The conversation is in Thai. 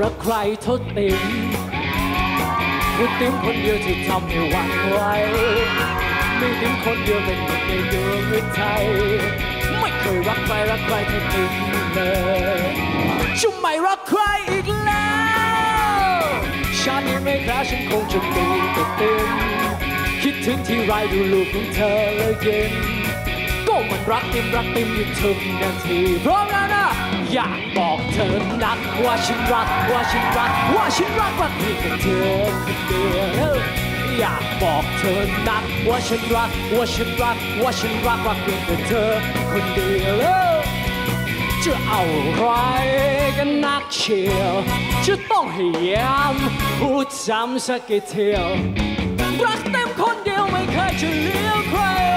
รักใครเท่าติ๋มคือติ๋มคนเดียวที่ทำให้หวั่นไหวมีติ๋มคนเดียวเป็นหนึ่งในดวงใจไม่เคยรักใครเท่าติ๋มเลยจะไม่รักใครอีกแล้วฉันยังไม่แพ้ฉันคงจะมีแต่ติ๋มคิดถึงที่ไรดูรูปของเธอเลยเย็นก็มันรักติ๋มอยู่ทุกนาทีเพราะงั้นนะอยากบอกเธอนักว่าฉันรักเพียงแต่เธอคนเดียวอยากบอกเธอนักว่าฉันรักเพียงแต่เธอคนเดียวจะเอาอะไรกันนักเชียวจะต้องให้ย้ำพูดซ้ำสักกี่เที่ยวรักเต็มคนเดียวไม่เคยจะเลี้ยวใคร